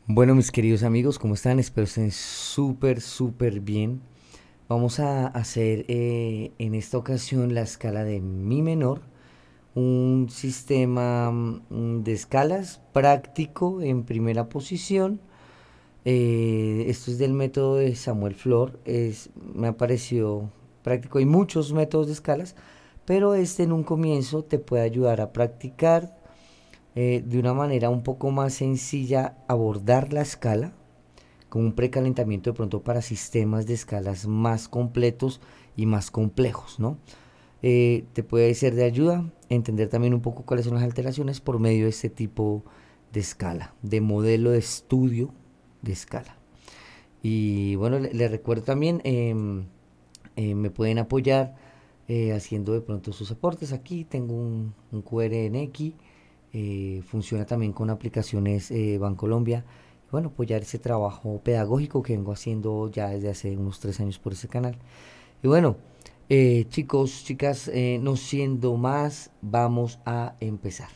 Bueno, mis queridos amigos, ¿cómo están? Espero estén súper bien. Vamos a hacer en esta ocasión la escala de mi menor, un sistema de escalas práctico en primera posición. Esto es del método de Samuel Flor. Me ha parecido práctico. Hay muchos métodos de escalas, pero este en un comienzo te puede ayudar a practicar de una manera un poco más sencilla abordar la escala con un precalentamiento de pronto para sistemas de escalas más completos y más complejos, ¿no? Te puede ser de ayuda entender también un poco cuáles son las alteraciones por medio de este tipo de escala, de modelo de estudio de escala. Y bueno, le recuerdo también, me pueden apoyar haciendo de pronto sus aportes. Aquí tengo un QR en X, funciona también con aplicaciones Bancolombia. Bueno, apoyar ese trabajo pedagógico que vengo haciendo ya desde hace unos 3 años por ese canal. Y bueno, chicos, chicas, no siendo más, vamos a empezar.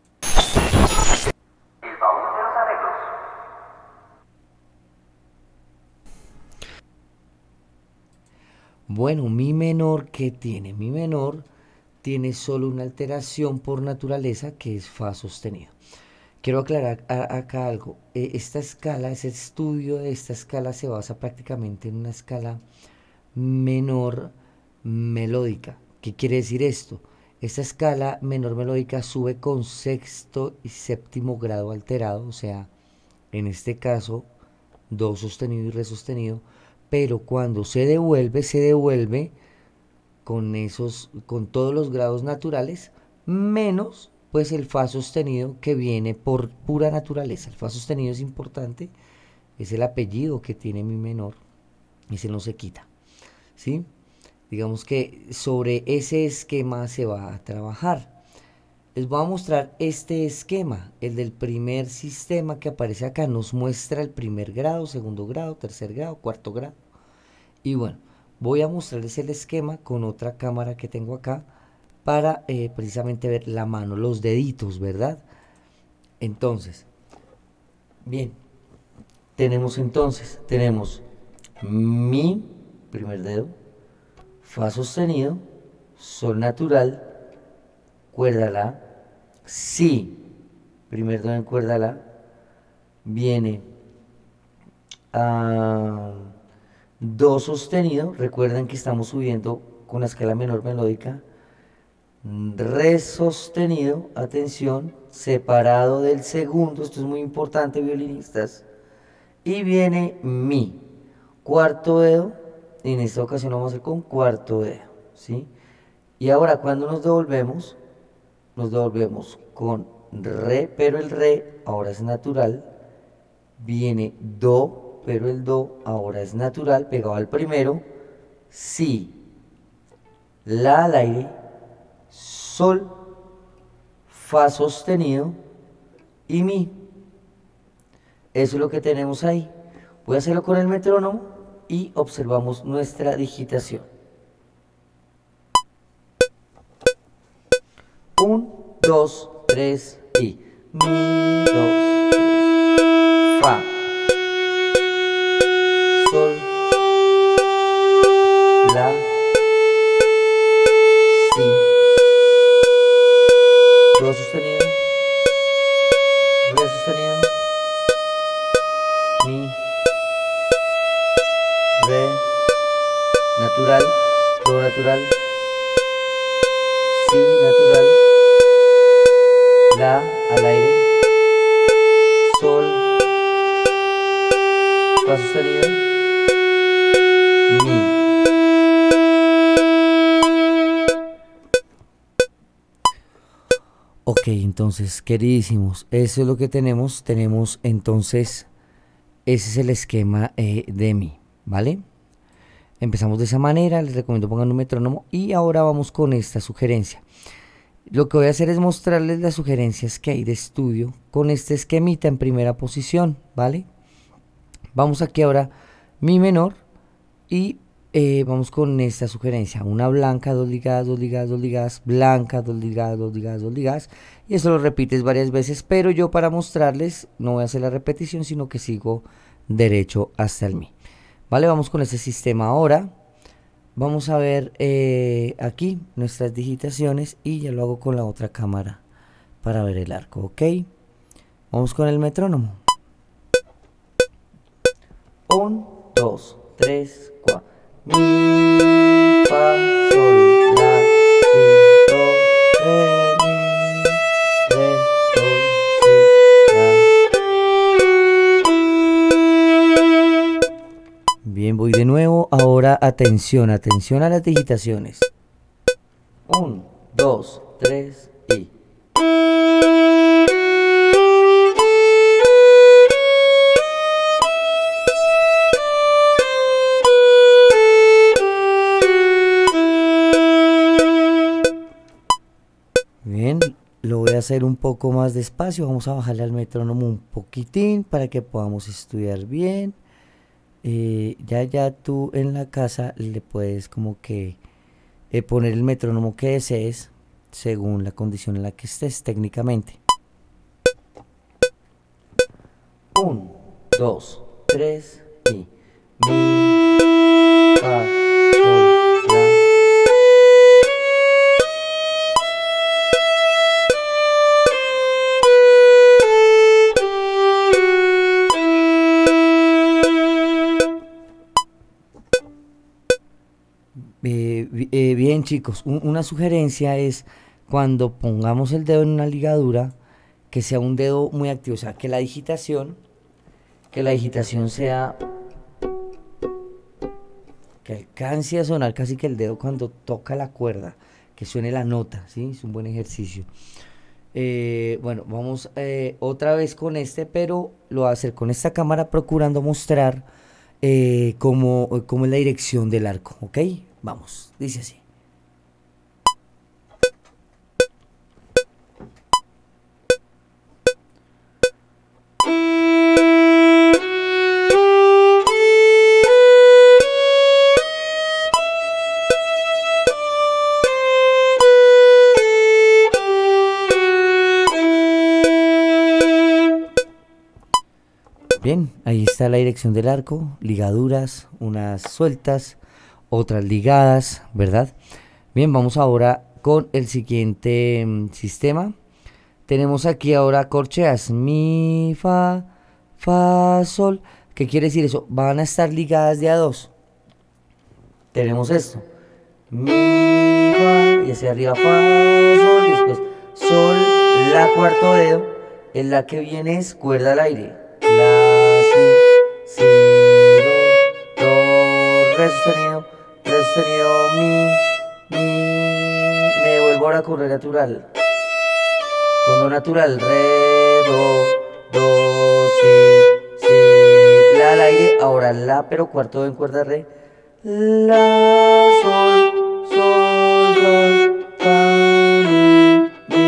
El baúl de los arreglos. Bueno, mi menor, ¿qué tiene? Mi menor tiene solo una alteración por naturaleza que es fa sostenido. Quiero aclarar acá algo. Esta escala, ese estudio de esta escala se basa prácticamente en una escala menor melódica. ¿Qué quiere decir esto? Esta escala menor melódica sube con sexto y séptimo grado alterado, o sea, en este caso, do sostenido y re sostenido, pero cuando se devuelve con todos los grados naturales, menos pues el fa sostenido que viene por pura naturaleza. El fa sostenido es importante, es el apellido que tiene mi menor, y se no se quita, ¿sí? Digamos que sobre ese esquema se va a trabajar. Les voy a mostrar este esquema, el del primer sistema que aparece acá. Nos muestra el primer grado, segundo grado, tercer grado, cuarto grado. Y bueno, voy a mostrarles el esquema con otra cámara que tengo acá para precisamente ver la mano, los deditos, ¿verdad? Entonces, bien, tenemos mi primer dedo, fa sostenido, sol natural, cuerda la, si, primer dedo en cuerda la, viene a do sostenido. Recuerden que estamos subiendo con la escala menor melódica. Re sostenido, atención, separado del segundo, esto es muy importante, violinistas, y viene mi, cuarto dedo, y en esta ocasión lo vamos a hacer con cuarto dedo, ¿sí? Y ahora cuando nos devolvemos con re, pero el re ahora es natural, viene do, pero el do ahora es natural, pegado al primero, si, la al aire, sol, fa sostenido y mi. Eso es lo que tenemos ahí. Voy a hacerlo con el metrónomo y observamos nuestra digitación. 1, 2, 3 y mi, 2, 3, fa, sol, la, si, do sostenido, re sostenido, mi, re, natural, do natural, si natural, la al aire, sol, fa sostenido, mi. Ok, entonces, queridísimos, eso es lo que tenemos. Tenemos entonces, ese es el esquema de mi, ¿vale? Empezamos de esa manera, les recomiendo pongan un metrónomo y ahora vamos con esta sugerencia. Lo que voy a hacer es mostrarles las sugerencias que hay de estudio con este esquemita en primera posición, ¿vale? Vamos aquí ahora, mi menor, y vamos con esta sugerencia, una blanca, dos ligadas, dos ligadas, dos ligadas, blanca, dos ligadas, dos ligadas, dos ligadas, y eso lo repites varias veces, pero yo para mostrarles no voy a hacer la repetición, sino que sigo derecho hasta el mi. Vale, vamos con este sistema ahora. Vamos a ver aquí nuestras digitaciones y ya lo hago con la otra cámara para ver el arco, ¿ok? Vamos con el metrónomo. 1, 2, 3, 4. Mi, fa, sol, la, si, do, re, mi, re, do, si, la. Bien, voy de nuevo. Ahora atención, atención a las digitaciones. 1, 2, 3 y... Bien, lo voy a hacer un poco más despacio. Vamos a bajarle al metrónomo un poquitín para que podamos estudiar bien. Ya tú en la casa le puedes como que poner el metrónomo que desees según la condición en la que estés técnicamente. 1, 2, 3 y... Mi, fa, sol, la. Bien chicos, una sugerencia es cuando pongamos el dedo en una ligadura que sea un dedo muy activo, o sea que la digitación sea que alcance a sonar casi que el dedo cuando toca la cuerda, que suene la nota, ¿sí? Es un buen ejercicio. Bueno, vamos otra vez con este, pero lo voy a hacer con esta cámara procurando mostrar cómo es la dirección del arco, ¿ok? Vamos, dice así. Bien, ahí está la dirección del arco, ligaduras, unas sueltas, otras ligadas, ¿verdad? Bien, vamos ahora con el siguiente sistema. Tenemos aquí ahora corcheas, mi, fa, sol. ¿Qué quiere decir eso? Van a estar ligadas de a dos. Tenemos esto, mi, fa, y hacia arriba, fa, sol, y después sol, la cuarto dedo, en la que viene es cuerda al aire. La, si, do, re sostenido, mi, me devuelvo ahora con re natural, con do natural, re, do, si, la al aire, ahora la, pero cuarto en cuerda re, la, sol, fa,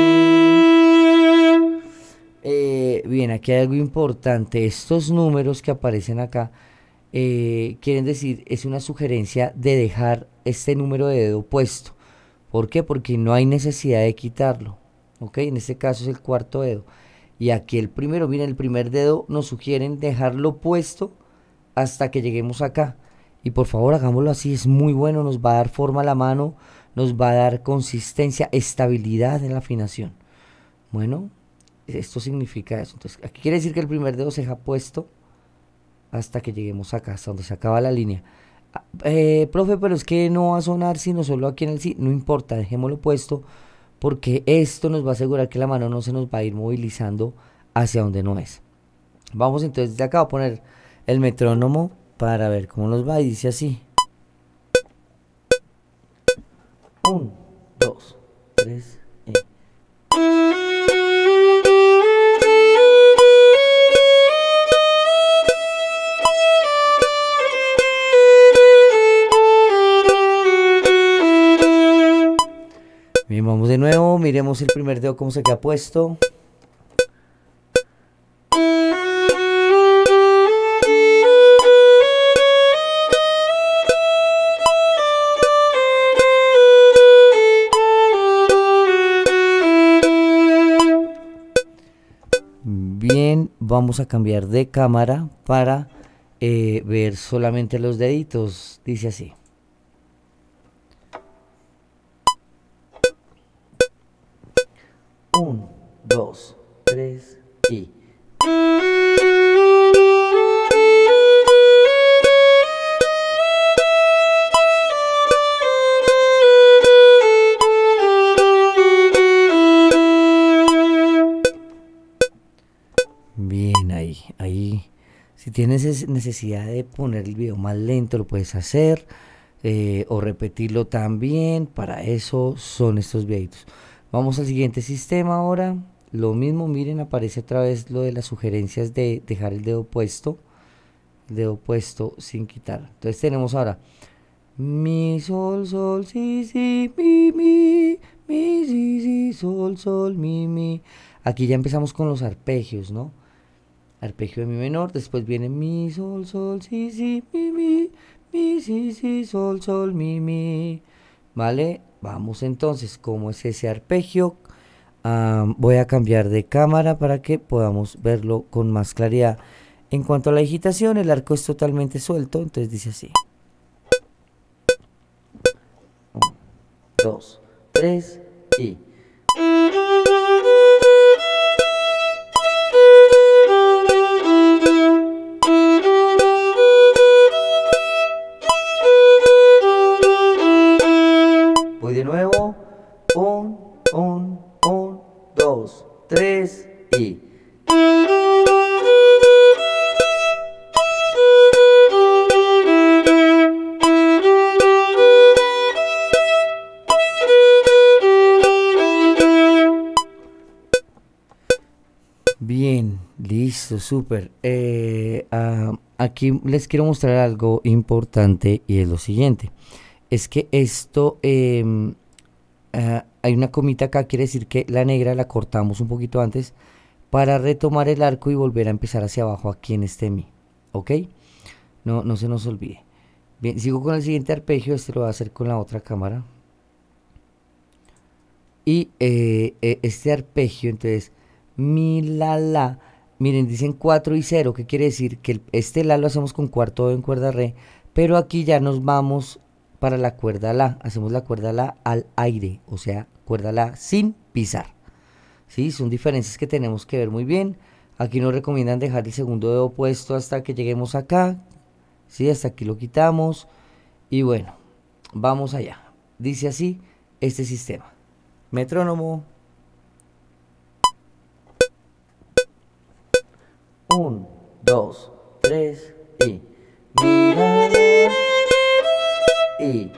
mi. Bien, aquí hay algo importante. Estos números que aparecen acá quieren decir, es una sugerencia de dejar este número de dedo puesto. ¿Por qué? Porque no hay necesidad de quitarlo. ¿Ok? En este caso es el cuarto dedo. Y aquí el primero, miren, el primer dedo nos sugieren dejarlo puesto hasta que lleguemos acá. Y por favor hagámoslo así, es muy bueno, nos va a dar forma a la mano, nos va a dar consistencia, estabilidad en la afinación. Bueno, esto significa eso. Entonces, aquí quiere decir que el primer dedo se deja puesto hasta que lleguemos acá, hasta donde se acaba la línea. Profe, pero es que no va a sonar sino solo aquí en el sí. No importa, dejémoslo puesto porque esto nos va a asegurar que la mano no se nos va a ir movilizando hacia donde no es. Vamos entonces de acá a poner el metrónomo para ver cómo nos va y dice así. 1, 2, 3 y... Bien, vamos de nuevo, miremos el primer dedo cómo se queda puesto. vamos a cambiar de cámara para ver solamente los deditos. Dice así. Un, dos, tres y... Bien, ahí. Si tienes necesidad de poner el video más lento, lo puedes hacer. O repetirlo también. Para eso son estos videitos. Vamos al siguiente sistema ahora. Lo mismo, miren, aparece otra vez lo de las sugerencias de dejar el dedo puesto. El dedo puesto sin quitar. Entonces tenemos ahora mi, sol, sol, si, si, mi, si, si, sol, sol, mi. Aquí ya empezamos con los arpegios, ¿no? Arpegio de mi menor, después viene mi, sol, sol, si, si, mi, si, si, sol, sol, mi. ¿Vale? Vamos entonces, ¿cómo es ese arpegio? Voy a cambiar de cámara para que podamos verlo con más claridad. En cuanto a la digitación, el arco es totalmente suelto, entonces dice así. 1, 2, 3 y... Voy de nuevo. 1, 2, 3 y... Bien, listo, súper. Aquí les quiero mostrar algo importante y es lo siguiente. Es que esto, hay una comita acá, quiere decir que la negra la cortamos un poquito antes para retomar el arco y volver a empezar hacia abajo aquí en este mi, ¿ok? No se nos olvide. Bien, sigo con el siguiente arpegio, este lo voy a hacer con la otra cámara. Y este arpegio, entonces, mi, la, miren, dicen 4 y 0, que quiere decir que este la lo hacemos con cuarto dedo en cuerda re, pero aquí ya nos vamos para la cuerda la, hacemos la cuerda la al aire, o sea, cuerda la sin pisar. ¿Sí? Son diferencias que tenemos que ver muy bien. Aquí nos recomiendan dejar el segundo dedo puesto hasta que lleguemos acá, ¿sí? Hasta aquí lo quitamos. Y bueno, vamos allá. Dice así este sistema. Metrónomo. 1, 2, 3 y... Y...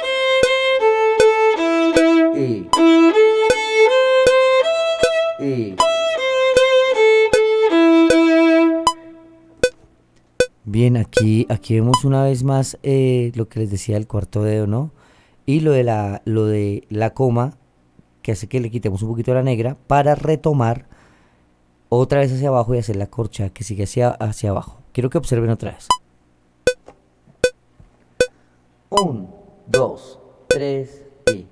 Bien, aquí vemos una vez más lo que les decía del cuarto dedo, ¿no? Y lo de la coma, que hace que le quitemos un poquito la negra para retomar otra vez hacia abajo y hacer la corcha que sigue hacia abajo. Quiero que observen otra vez. 1, 2, 3 y...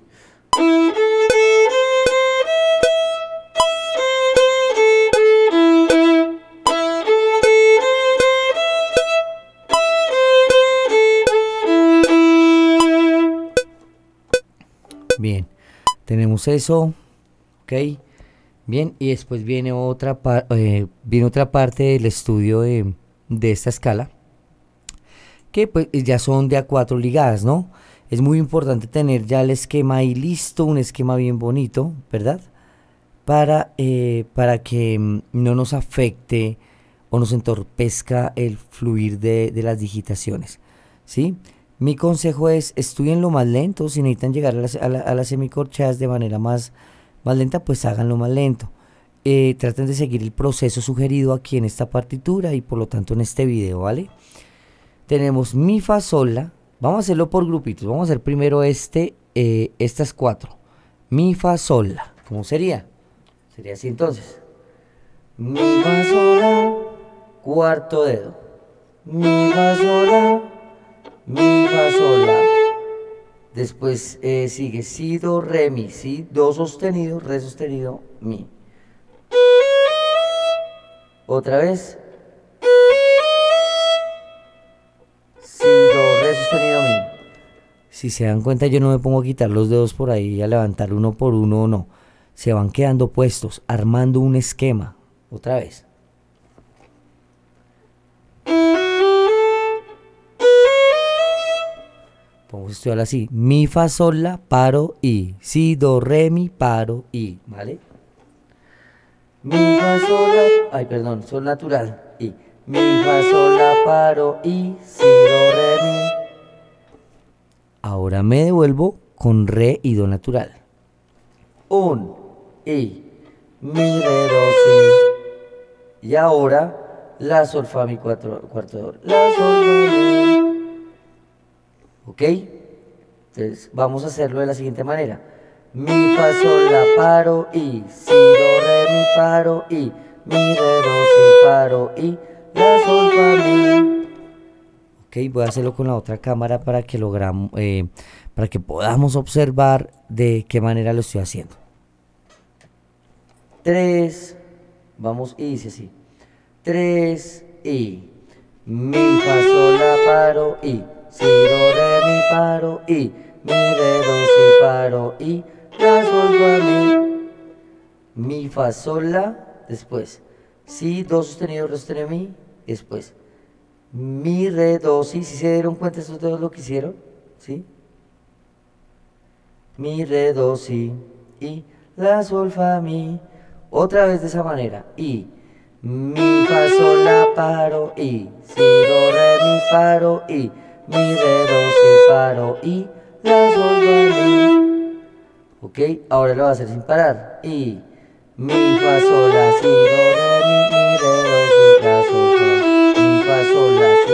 Bien, tenemos eso, ok. Bien, y después viene otra parte del estudio de esta escala, que pues ya son de a 4 ligadas, ¿no? Es muy importante tener ya el esquema ahí listo, un esquema bien bonito, ¿verdad? Para que no nos afecte o nos entorpezca el fluir de las digitaciones, ¿sí? Mi consejo es, estudien lo más lento. Si necesitan llegar a las semicorcheas de manera más lenta, pues háganlo más lento. Traten de seguir el proceso sugerido aquí en esta partitura y por lo tanto en este video, ¿vale? Tenemos mi, fa, sol, la. Vamos a hacerlo por grupitos. Vamos a hacer primero estas 4. Mi, fa, sol, la. ¿Cómo sería? Sería así entonces. Mi, fa, sol, la, cuarto dedo. Mi, fa, sol, la, mi, fa, sol, la. Después sigue si, do, re, mi. Si, do sostenido, re sostenido, mi. Otra vez. Si, do, re sostenido, mi. Si se dan cuenta, yo no me pongo a quitar los dedos por ahí y a levantar uno por uno o no. Se van quedando puestos, armando un esquema. Otra vez. Vamos a estudiar así. Mi, fa, sol, la, paro, y. Si, do, re, mi, paro, y. ¿Vale? Mi, fa, sol, la. Ay, perdón, sol natural. Y. Mi, fa, sol, la, paro, y. Si, do, re, mi. Ahora me devuelvo con re y do natural. Un, y. Mi, re, do, si. Y ahora la, sol, fa, mi, cuarto de do. La, sol, do, mi. ¿Ok? Entonces vamos a hacerlo de la siguiente manera. Mi, fa, sol, la, paro, y. Si, do, re, mi, paro, y. Mi, re, do, si, paro, y. La, sol, fa, mi. Ok, voy a hacerlo con la otra cámara para que para que podamos observar de qué manera lo estoy haciendo. 3, vamos, y dice así. 3, y. Mi, fa, sol, la, paro, y. Si, do, re, mi, paro, y. Mi, re, do, si, paro, y. La, sol, fa, mi. Mi, fa, sol, la. Después. Si, do sostenido, re sostenido, mi. Después. Mi, re, do, si. ¿Sí se dieron cuenta estos dedos lo que hicieron? ¿Sí? Mi, re, do, si. Y. La, sol, fa, mi. Otra vez de esa manera. Y. Mi, fa, sol, la, paro, y. Si, do, re, mi, paro, y. Mi, re, do, si, paro, y. La, sol, fa, mi. Ok, ahora lo voy a hacer sin parar. Y. Mi, fa, sol, la, si, do, re, mi, re, do, si, la, sol, fa. Mi, fa, sol, la, si,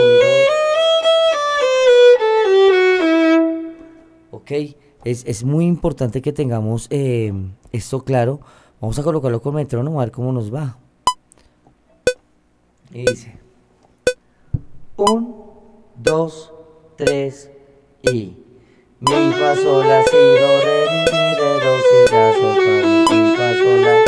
do. Ok, es muy importante que tengamos esto claro. Vamos a colocarlo con metrónomo a ver cómo nos va. Y dice 1, 2, 3 y. Mi, fa, sol, la, si, do, re, mi, re, do, si, la, sol, fa, mi, fa, sol, la.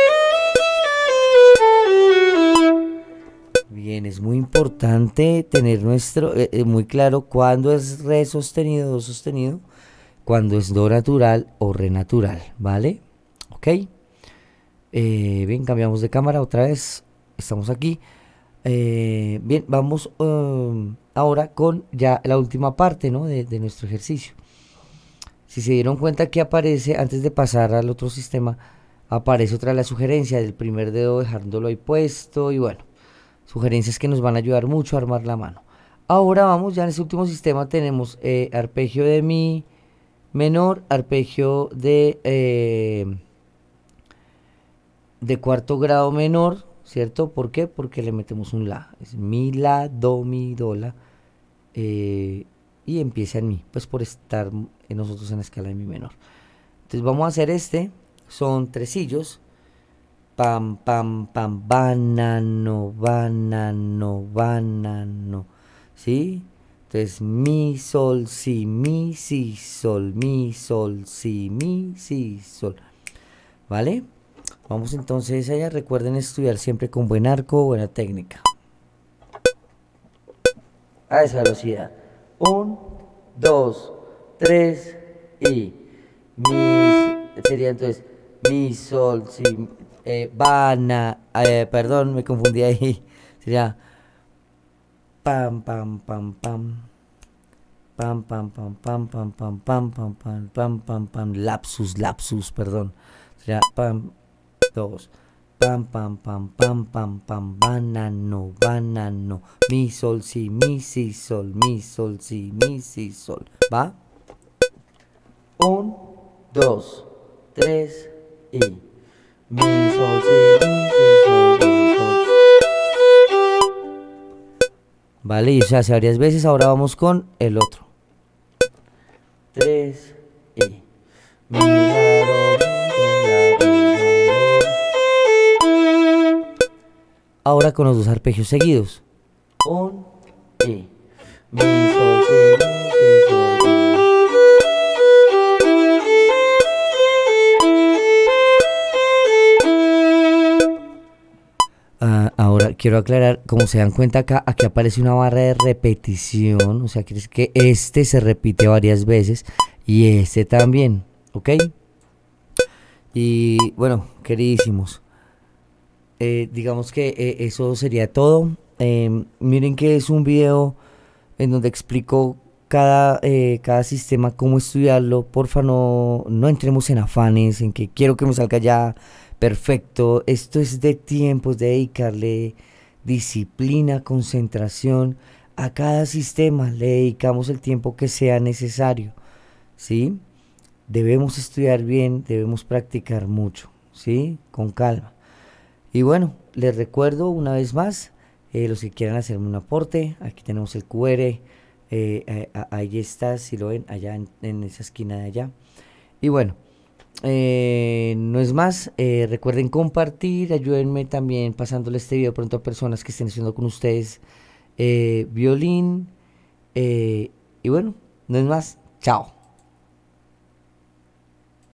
Bien, es muy importante tener muy claro cuándo es re sostenido, do sostenido, cuándo es do natural o re natural, ¿vale? Ok. Bien, cambiamos de cámara otra vez. Estamos aquí. Bien, vamos ahora con ya la última parte, ¿no? de nuestro ejercicio. Si se dieron cuenta que aparece, antes de pasar al otro sistema, aparece otra la sugerencia del primer dedo dejándolo ahí puesto y bueno, sugerencias que nos van a ayudar mucho a armar la mano. Ahora vamos, ya en este último sistema tenemos arpegio de mi menor, arpegio de cuarto grado menor, ¿cierto? ¿Por qué? Porque le metemos un la. Es mi, la, do, mi, do, la. Y empieza en mi, pues por estar nosotros en la escala de mi menor. Entonces vamos a hacer son tresillos. Pam, pam, pam, banano, banano, banano. ¿Sí? Entonces mi, sol, si, sol, mi, sol, si, sol. ¿Vale? Vamos entonces allá. Recuerden estudiar siempre con buen arco, buena técnica. A esa velocidad. 1, 2, 3 y. Sería entonces mi, sol, si, perdón, me confundí ahí. Sería pam, pam, pam, pam. Pam, pam, pam, pam, pam, pam, pam, pam, pam, pam, pam, pam, lapsus, perdón. Sería pam, 2. Pam, pam, pam, pam, pam, pam, banano, banano. Mi, sol, si, sol, mi, sol, si, sol. ¿Va? 1, 2, 3 y. Mi, sol, si, sol, mi, sol. Vale, y se hace varias veces. Ahora vamos con el otro. 3 y. Mi, la, do, ahora con los dos arpegios seguidos. 1 y. Mi, sol, si, sol, ahora quiero aclarar, como se dan cuenta acá, aquí aparece una barra de repetición, o sea, quiere decir que este se repite varias veces y este también, ¿ok? Y bueno, queridísimos, digamos que eso sería todo. Miren que es un video en donde explico cada sistema, cómo estudiarlo. Porfa, no entremos en afanes, en que quiero que me salga ya perfecto. Esto es de tiempo, es de dedicarle disciplina, concentración a cada sistema. Le dedicamos el tiempo que sea necesario, ¿sí? Debemos estudiar bien, debemos practicar mucho, ¿sí? Con calma. Y bueno, les recuerdo una vez más, los que quieran hacerme un aporte, aquí tenemos el QR, ahí está, si lo ven, allá en esa esquina de allá. Y bueno, no es más, recuerden compartir, ayúdenme también pasándole este video pronto a personas que estén haciendo con ustedes violín. Y bueno, no es más, chao.